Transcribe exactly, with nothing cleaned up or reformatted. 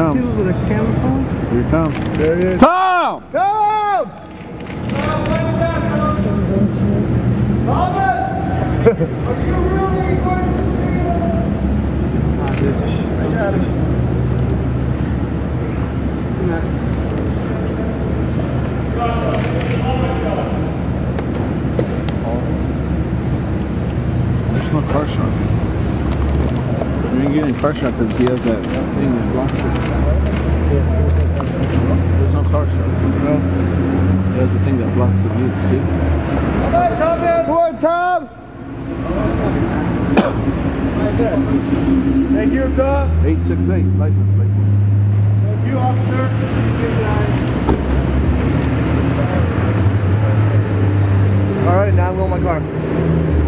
comes. Dude with a camera phones? Here he comes. There he is. Tom! Tom! Thomas! Are you really going to see him? Ah, dude. I got him. There's no car shot. You ain't getting car shot because he has that thing that blocks it. There's no car shot. No. He has the thing that blocks the view. See? Come on, Thomas! Come on, Tom! Thank you, Tom. eight six eight license plate. Thank you, officer. All right, now I'm going to my car.